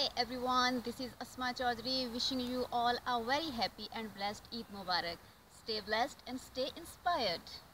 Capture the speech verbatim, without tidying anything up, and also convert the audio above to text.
everyone, this is Asmaa Chaudhry wishing you all a very happy and blessed Eid Mubarak. Stay blessed and stay inspired.